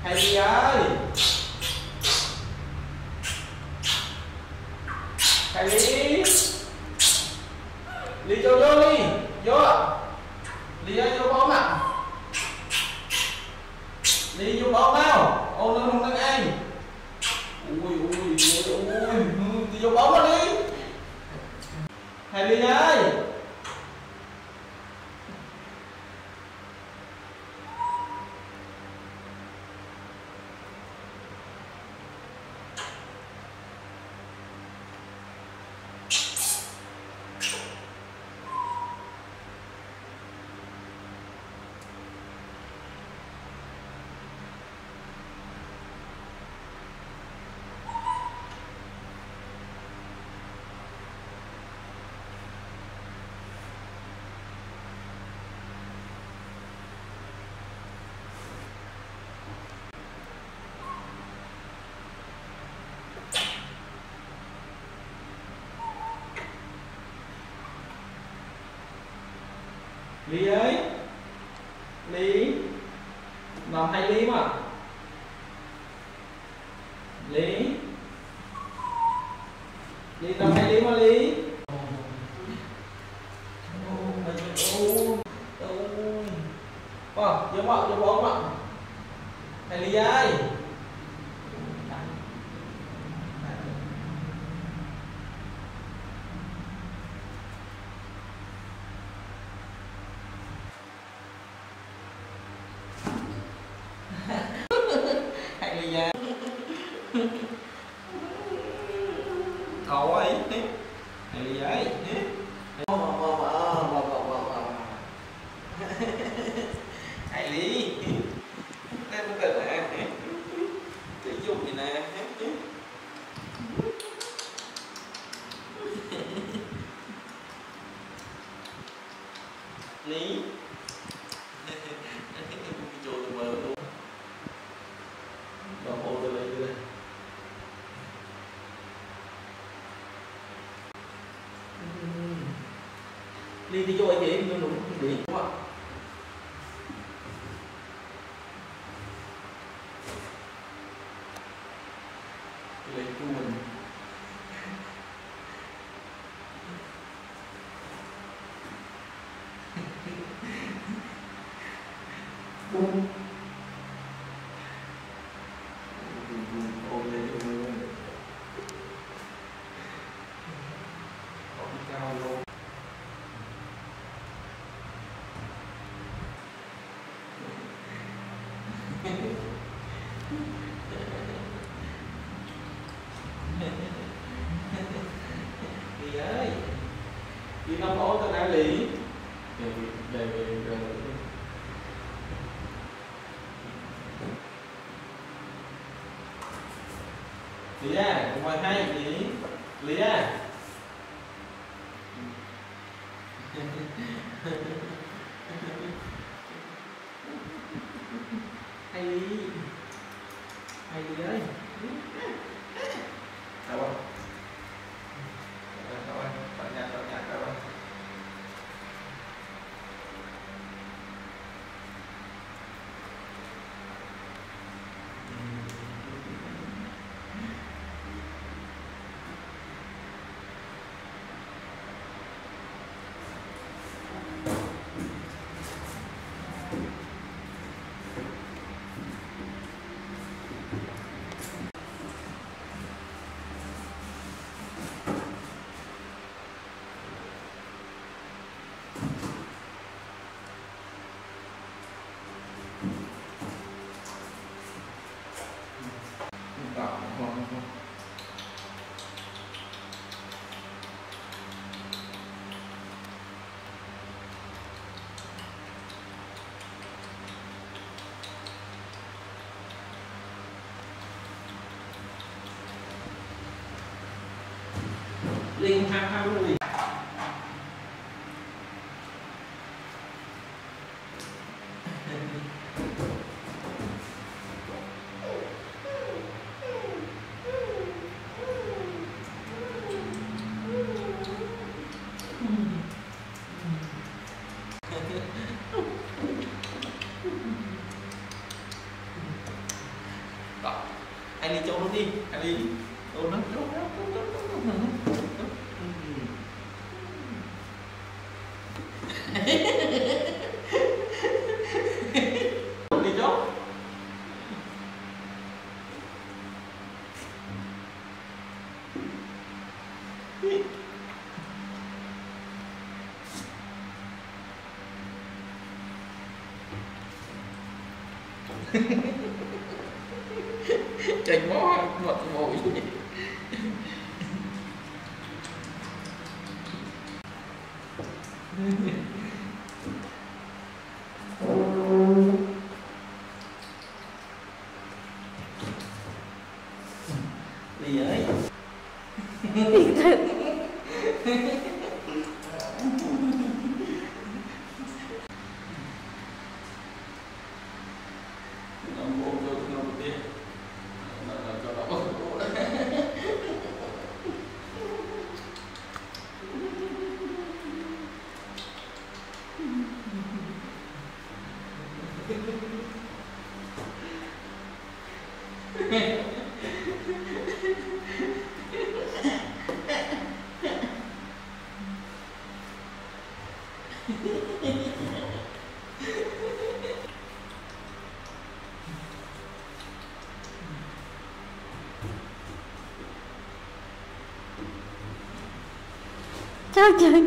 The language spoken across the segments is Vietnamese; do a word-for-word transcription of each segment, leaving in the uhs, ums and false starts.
Hailey ơi, Hailey, Ly cho vô đi, vô, Ly ơi vô bóng ạ, Ly vô bóng nào, ô nó không đang ăn, ui ui ui ui, đi vô bóng đó đi, Hailey ơi. Ly ơi, Ly, làm Hailey mà, Ly, Ly làm Hailey mà Ly, wow, vô bóng, vô bóng mà, Hailey ơi. Hailey ơi, thôi, Hailey ơi, Hailey, đây nó tên là cái dụng gì nè, Ly, trôi từ bờ luôn. Đồng hồ từ đây từ đây. Ly đi vô anh chị, nó đúng điện đúng không? Ly của mình. Bum. Ôm lên cho mình luôn. Ôm cao luôn. Ly ơi, Ly nó có tên ai Ly? Về về về về. Ly à, ngoài hai Ly, Ly à. Hailey, Hailey ơi, đâu rồi, đâu rồi, vào nhà, vào nhà, đâu rồi. Linh ham ham luôn. Hailey cho nó đi, Hailey cho nó, cho nó, cho nó, đi chó. Chành mó mặt mồi. Đi ấy. Trời trời.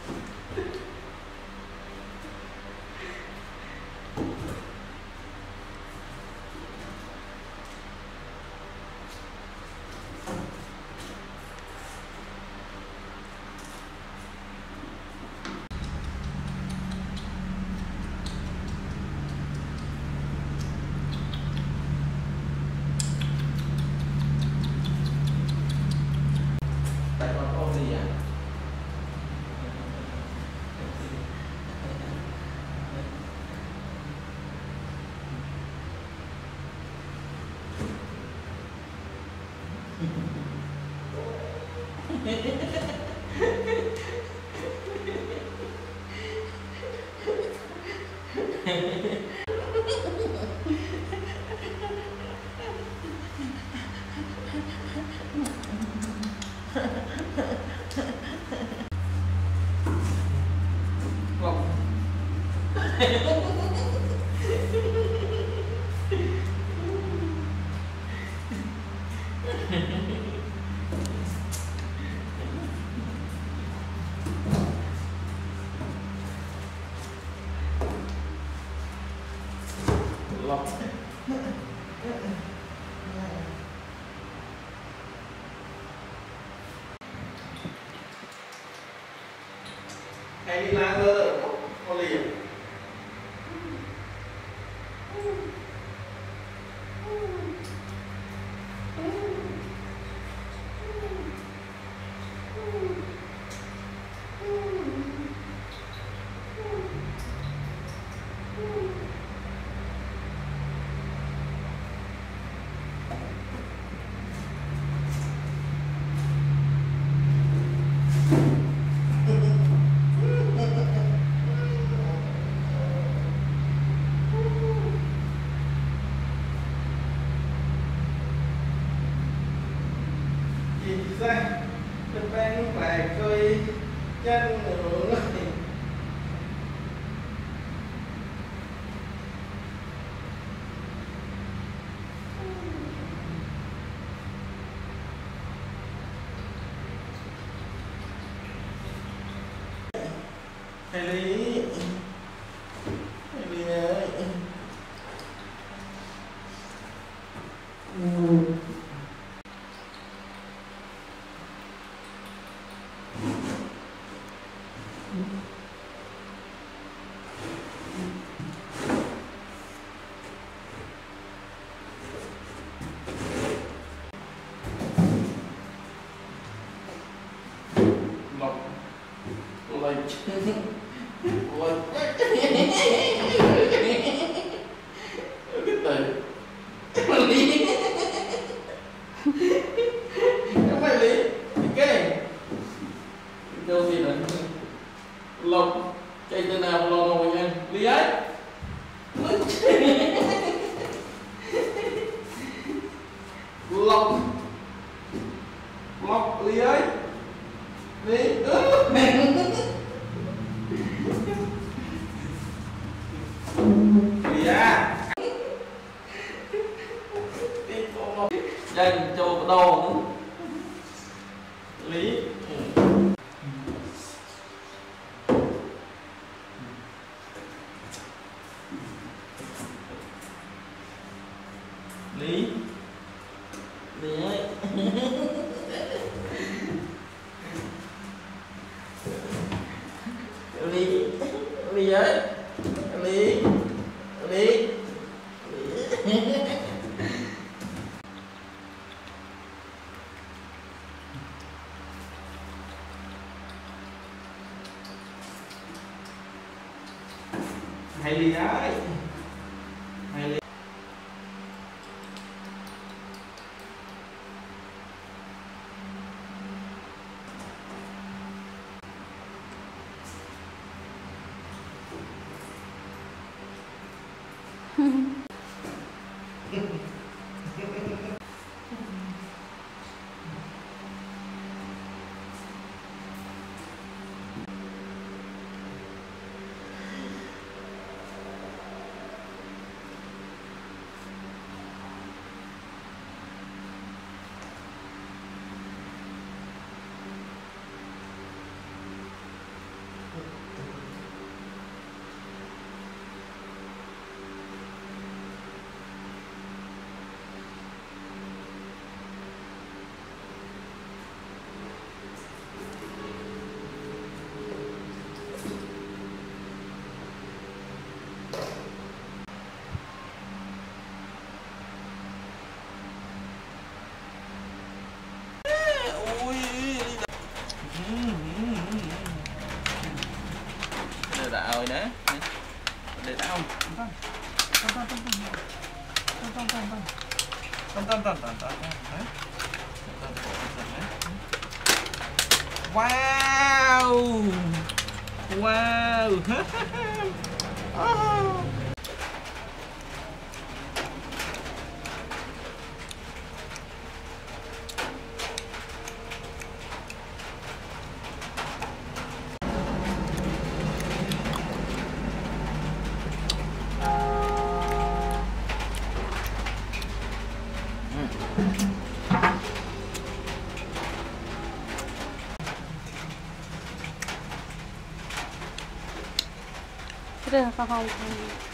Tại con ôm gì à? Lọc. Hay đi lá lơ con liền. Ra bên bên là coi chân nữa. Hailey, Hailey ơi. Lọc. Lệch. Lệch. Cái tên. Lý. Không phải Lý. Cái đâu gì nữa. Lọc. Chạy từ nào mà lọc ngồi nha. Lý ấy. Lý. lọc lọc Ly ơi Ly Ly à dành cho đồ Lý Lý Lý ơi Lý Lý ơi Lý Lý Hailey ơi Hailey đã rồi đấy để đã không wow wow oh. 그래, 가방.